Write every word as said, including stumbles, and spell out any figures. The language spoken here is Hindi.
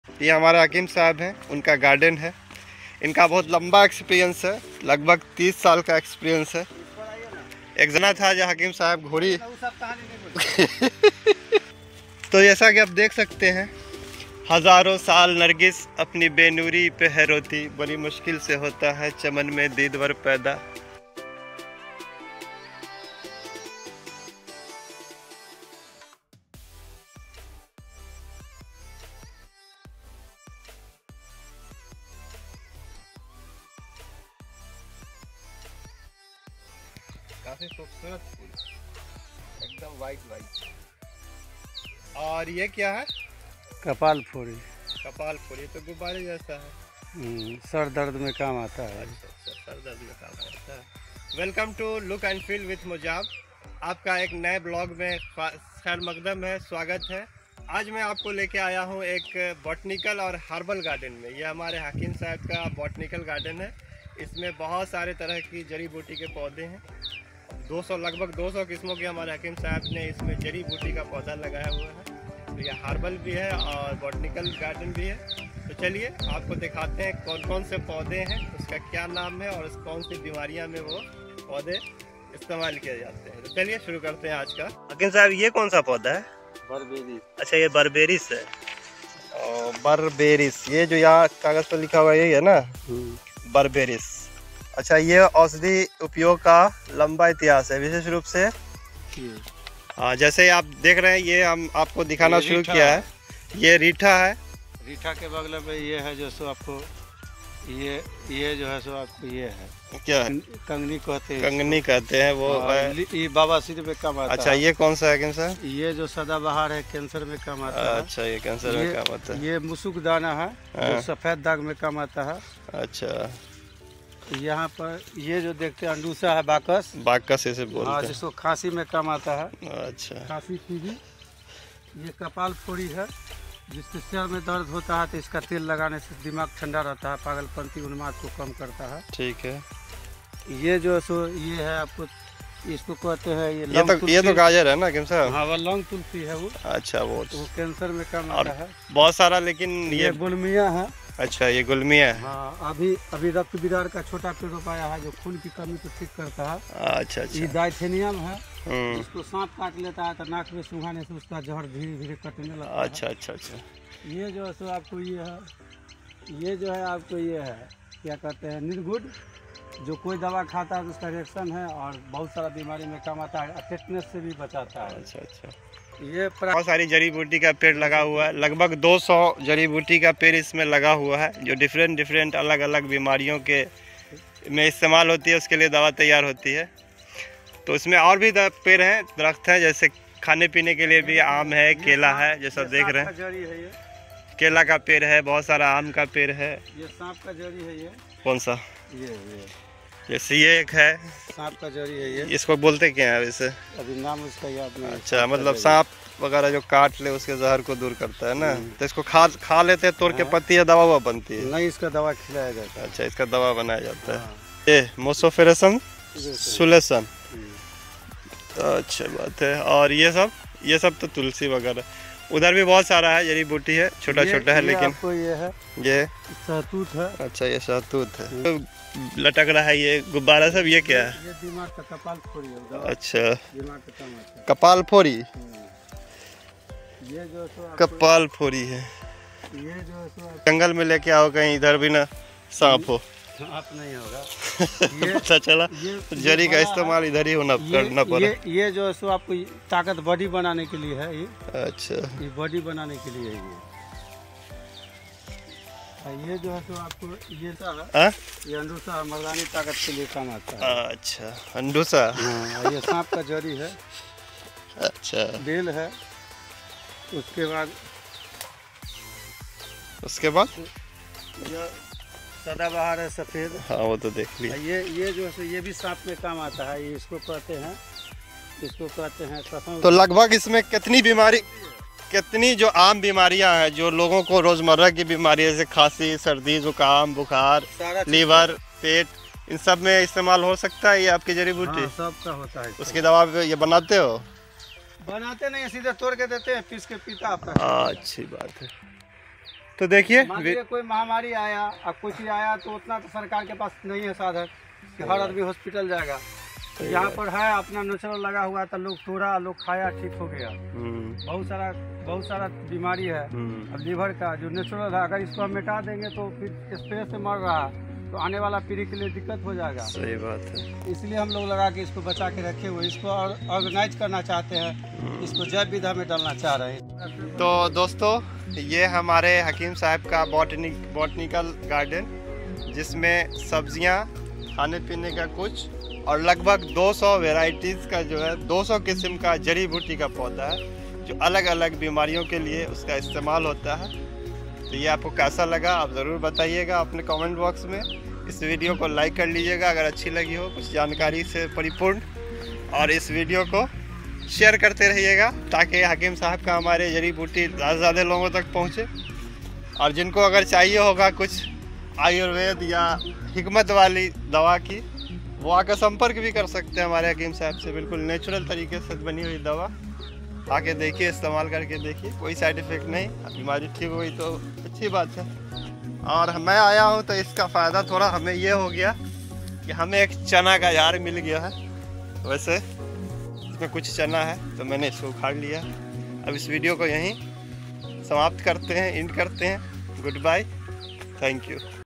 ये हमारे हकीम साहब हैं, उनका गार्डन है। इनका बहुत लंबा एक्सपीरियंस है, लगभग तीस साल का एक्सपीरियंस है। एक जना था जो हकीम साहब घोड़ी तो जैसा कि आप देख सकते हैं, हजारों साल नरगिस अपनी बेनूरी पे है रोती, बड़ी मुश्किल से होता है चमन में दीदवर पैदा। काफी खूबसूरत फूल, एकदम वाइट वाइट। और ये क्या है? कपाल फोड़ी। कपाल फोड़ी तो गुब्बारे जैसा है, सर दर्द में काम आता है। अच्छा अच्छा, सर दर्द में काम आता है। Welcome to Look and Feel with Mujab. आपका एक नए ब्लॉग में खैर मकदम है, स्वागत है। आज मैं आपको लेके आया हूँ एक बॉटनिकल और हर्बल गार्डन में। ये हमारे हकीम साहब का बॉटनिकल गार्डन है। इसमें बहुत सारे तरह की जड़ी बूटी के पौधे हैं। दो सौ लगभग दो सौ किस्मों के हमारे हकीम साहब ने इसमें जड़ी बूटी का पौधा लगाया हुआ है। तो ये हर्बल भी है और बॉटनिकल गार्डन भी है। तो चलिए आपको दिखाते हैं कौन कौन से पौधे हैं, उसका क्या नाम है और कौन सी बीमारियां में वो पौधे इस्तेमाल किए जाते हैं। तो चलिए शुरू करते हैं आज का। हकीम साहब, ये कौन सा पौधा है? बरबेरी। अच्छा, ये बरबेरिस है। और बरबेरिस, ये जो यहाँ कागज पर लिखा हुआ है यही है ना, बरबेरिस। अच्छा, ये औषधि उपयोग का लंबा इतिहास है, विशेष रूप से हाँ जैसे आप देख रहे हैं, ये हम आपको दिखाना शुरू किया है। ये रीठा है। रीठा के बगल में ये है जो सो आपको ये ये जो है सो आपको ये है क्या है? कंगनी कहते हैं। कंगनी कहते हैं वो है। ये बाबा सिर में काम आता है। अच्छा, ये कौन सा है हकीम साहब? ये जो सदाबहार है, कैंसर में काम आता है। अच्छा, ये कैंसर में काम आता है। ये मुसुक दाना है जो सफेद दाग में काम आता है। अच्छा, यहाँ पर ये जो देखते हैं अंडूसा है, बाकस। बाकस इसे बोलते हैं। जिसको खांसी में काम आता है। अच्छा, खांसी सीधी। ये कपाल फोड़ी है, जिसके सिर में दर्द होता है तो इसका तेल लगाने से दिमाग ठंडा रहता है, पागलपंती उन्माद को कम करता है। ठीक है। ये जो सो ये है आपको, इसको कहते हैं ये ये तो ये तो गाजर है ना हकीम साहब? हाँ, वो लौंग तुलसी है वो। अच्छा, वो वो कैंसर में काम आता है। बहुत सारा, लेकिन ये ये गुलमिया है। अच्छा, ये गुलमिया है। हाँ, अभी अभी रक्त बिदार का छोटा पेड़ रोपाया है जो खून की कमी को ठीक करता है। अच्छा अच्छा। ये डाइथेनियम है, हम्म, इसको सांप काट लेता है तो नाक में सुंघाने से उसका जहर धीरे धीरे कटने लगता है। अच्छा अच्छा अच्छा। ये जो है सो आपको ये है, ये जो है आपको ये है क्या कहते हैं, निर्गुड। जो कोई दवा खाता है तो उसका रिएक्शन है और बहुत सारा बीमारी में काम आता है, टेटनस से भी बचाता है। अच्छा अच्छा। ये बहुत सारी जड़ी बूटी का पेड़ लगा हुआ है, लगभग दो सौ जड़ी बूटी का पेड़ इसमें लगा हुआ है, जो डिफरेंट डिफरेंट अलग अलग बीमारियों के में इस्तेमाल होती है, उसके लिए दवा तैयार होती है। तो इसमें और भी पेड़ हैं, दरख्त हैं, जैसे खाने पीने के लिए भी आम है, केला है, जैसा देख रहे हैं। जड़ी है ये, केला का पेड़ है, बहुत सारा आम का पेड़ है। ये सांप का जड़ी है। ये कौन सा? ये ये जैसे ये एक है, सांप का जड़ी है ये। इसको बोलते क्या है वैसे? अभी नाम उसका याद नहीं। अच्छा, मतलब सांप वगैरह जो काट ले उसके जहर को दूर करता है ना, तो इसको खा खा लेते हैं तोड़ के पत्ती, या दवा हुआ बनती है? नहीं, इसका दवा खिलाया जाता है। अच्छा, इसका दवा बनाया जाता है। ये मोसोफेरेसन सुलेसन। अच्छा बात है। और ये सब ये सब तो तुलसी वगैरह, उधर भी बहुत सारा है, जड़ी बूटी है, छोटा छोटा है, लेकिन आपको ये है, ये शहतूत है। अच्छा, ये शहतूत है, तो लटक रहा है ये गुब्बारा सब। ये क्या है? ये दिमाग का कपाल फोड़ी है। अच्छा, दिमाग का काम आता है। कपाल फोड़ी। ये जो सो कपाल फोड़ी है। ये जो सो जंगल में लेके आओ कहीं, इधर भी ना सांप हो। आप नहीं होगा। ये पता चला, जड़ी का इस्तेमाल इधर ही होना करना पड़ा। ये, ये जो सो आपको ताकत बॉडी बनाने के लिए है ये। अच्छा, ये बॉडी बनाने के लिए है ये। ये जो है तो आपको ये सा ये अंडूसा मर्दानी ताकत के लिए काम आता है। अच्छा, अंडूसा। हाँ, ये सांप का जड़ी है। अच्छा, बेल है। उसके बाद उसके बाद ये सदाबहार है, सफ़ेद। हाँ, वो तो देख लिया। ये ये जो है ये भी सांप में काम आता है। ये इसको कहते हैं इसको कहते हैं कसम। तो लगभग इसमें कितनी बीमारी, कितनी जो आम बीमारियां हैं जो लोगों को रोजमर्रा की बीमारी, जैसे खांसी, सर्दी, जुकाम, बुखार, लीवर, पेट, इन सब में इस्तेमाल हो सकता है ये आपकी जड़ी बूटी? हाँ, सब का होता है। उसकी दवा ये बनाते हो? बनाते नहीं, सीधे तोड़ के देते हैं, पीस के पीता आपका। हाँ, अच्छी बात है। तो देखिए मान लीजिए कोई महामारी आया, अब कुछ ही आया तो उतना तो सरकार के पास नहीं है साधन कि हर आदमी हॉस्पिटल जाएगा। तो यहाँ पर है अपना नेचुरल लगा हुआ था, लोग तोड़ा, लोग खाया, ठीक हो गया। बहुत सारा बहुत सारा बीमारी है। अब लीवर का जो नेचुरल है, अगर इसको हम मिटा देंगे तो फिर स्प्रे से मर रहा तो आने वाला पीढ़ी के लिए दिक्कत हो जाएगा। सही बात है। इसलिए हम लोग लगा के इसको बचा के रखे हुए, इसको ऑर्गेनाइज करना चाहते हैं, इसको जैव विधा में डालना चाह रहे हैं। तो दोस्तों, ये हमारे हकीम साहब का बॉटनिक बॉटनिकल गार्डन, जिसमें सब्जियां, खाने पीने का कुछ और लगभग दो सौ वेराइटीज़ का जो है दो सौ किस्म का जड़ी बूटी का पौधा है जो अलग अलग बीमारियों के लिए उसका इस्तेमाल होता है। तो ये आपको कैसा लगा आप ज़रूर बताइएगा अपने कमेंट बॉक्स में। इस वीडियो को लाइक कर लीजिएगा अगर अच्छी लगी हो, कुछ जानकारी से परिपूर्ण, और इस वीडियो को शेयर करते रहिएगा ताकि हकीम साहब का हमारे जड़ी बूटी ज़्यादा से ज़्यादा लोगों तक पहुँचे। और जिनको अगर चाहिए होगा कुछ आयुर्वेद या हिकमत वाली दवा की, वो आकर संपर्क भी कर सकते हैं हमारे हकीम साहब से। बिल्कुल नेचुरल तरीके से बनी हुई दवा, आके देखिए, इस्तेमाल करके देखिए, कोई साइड इफ़ेक्ट नहीं, बीमारी ठीक हुई तो अच्छी बात है। और मैं आया हूँ तो इसका फ़ायदा थोड़ा हमें ये हो गया कि हमें एक चना का झाड़ मिल गया है। वैसे इसमें कुछ चना है तो मैंने इसको उखाड़ लिया। अब इस वीडियो को यहीं समाप्त करते हैं, एंड करते हैं। Goodbye, thank you.